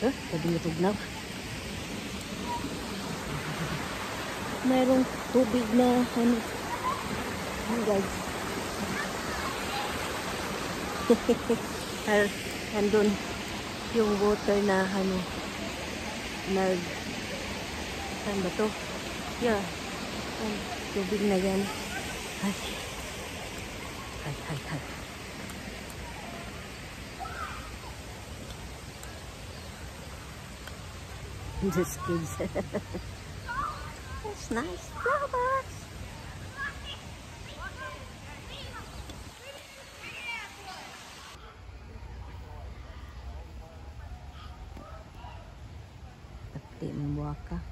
Pwede tugnaw. Mayroong tubig na ano. Guys. Andun yung water na ano. Saan ba to? Yeah. Tubig na yan. Ay. Just kids. It's nice flowers. Timbuaka.